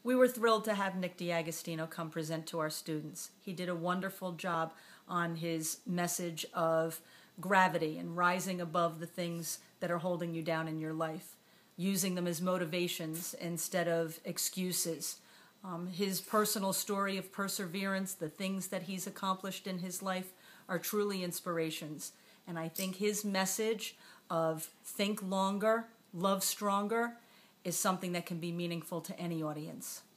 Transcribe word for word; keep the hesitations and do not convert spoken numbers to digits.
We were thrilled to have Nick DiAgostino come present to our students. He did a wonderful job on his message of gravity and rising above the things that are holding you down in your life, using them as motivations instead of excuses. Um, his personal story of perseverance, the things that he's accomplished in his life, are truly inspirations. And I think his message of think longer, love stronger, is something that can be meaningful to any audience.